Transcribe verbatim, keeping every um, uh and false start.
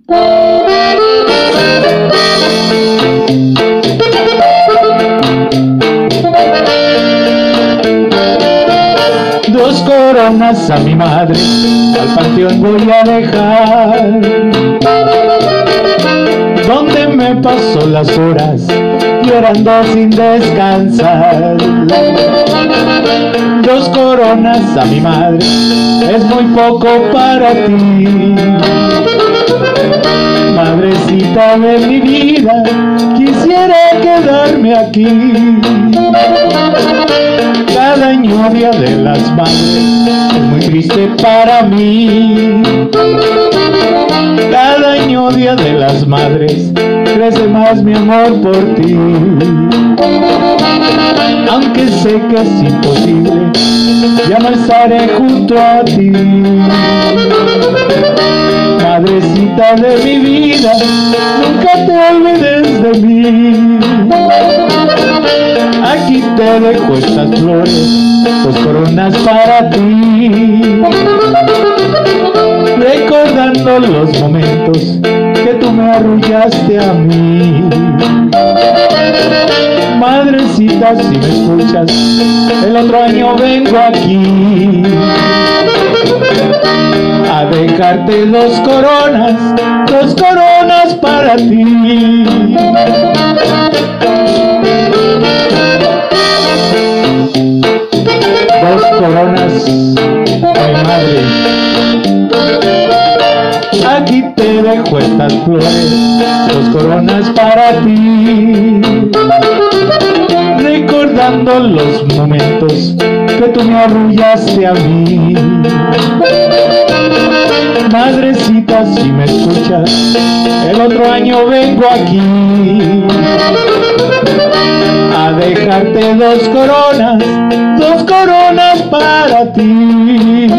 Dos coronas a mi madre, al panteón voy a dejar, donde me paso las horas llorando sin descansar. Dos coronas a mi madre, es muy poco para ti. Madrecita de mi vida, quisiera quedarme aquí. Cada año Día de las Madres es muy triste para mí. Cada año Día de las Madres crece más mi amor por ti. Aunque sé que es imposible, ya no estaré junto a ti. Madrecita de mi vida, nunca te olvides de mí. Aquí te dejo estas flores, dos coronas para ti, recordando los momentos que tú me arrullaste a mí. Madrecita, si me escuchas, el otro año vengo aquí a dejarte dos coronas, dos coronas para ti. Dos coronas a mi madre. Aquí te dejo estas flores, dos coronas para ti, recordando los momentos que tú me arrullaste a mí. Madrecita, si me escuchas, el otro año vengo aquí a dejarte dos coronas, dos coronas para ti.